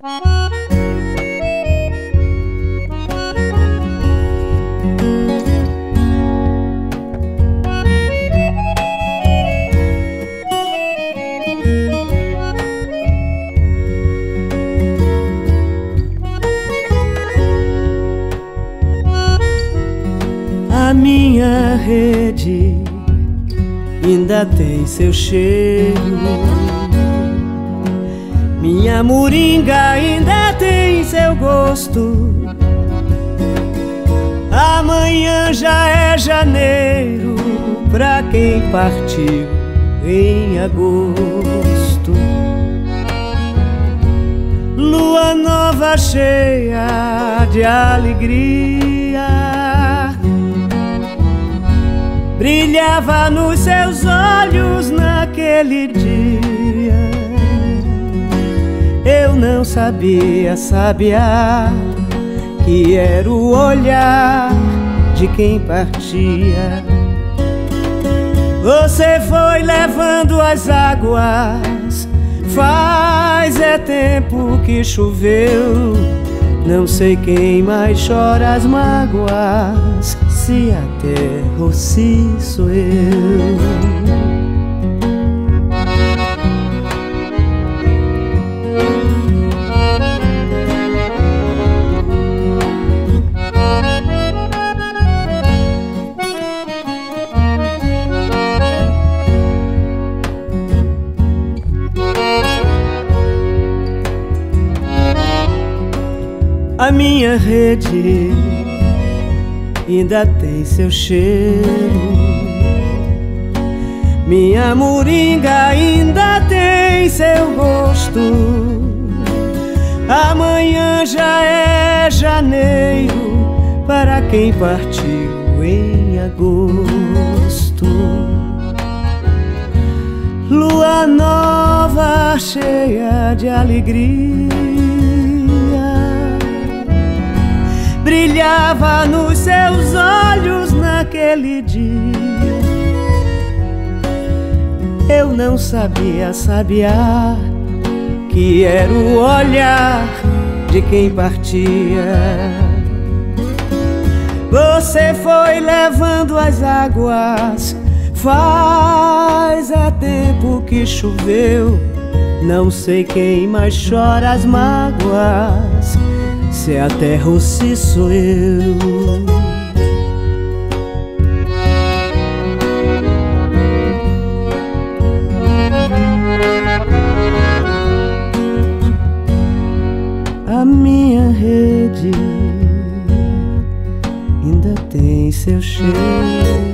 A minha rede ainda tem seu cheiro, minha moringa ainda tem seu gosto. Amanhã já é janeiro pra quem partiu em agosto. Lua nova cheia de alegria brilhava nos seus olhos naquele dia. Eu não sabia, sabiá, que era o olhar de quem partia. Você foi levando as águas, faz tempo que choveu. Não sei quem mais chora as mágoas, se a terra ou se sou eu. A minha rede ainda tem seu cheiro, minha moringa ainda tem seu gosto. Amanhã já é janeiro para quem partiu em agosto. Lua nova cheia de alegria brilhava nos seus olhos naquele dia. Eu não sabia, sabiá, que era o olhar de quem partia. Você foi levando as águas, faz tempo que choveu. Não sei quem mais chora as mágoas, se é a terra ou se sou eu. A minha rede ainda tem seu cheiro,